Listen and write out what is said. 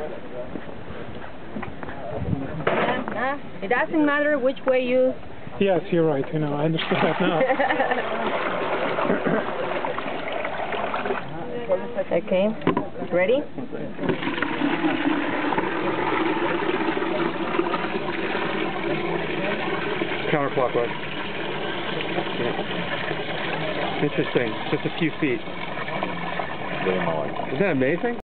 It doesn't matter which way you... Yes, you're right. You know, I understand that now. Okay. Ready? Counterclockwise. Yeah. Interesting. Just a few feet. Isn't that amazing?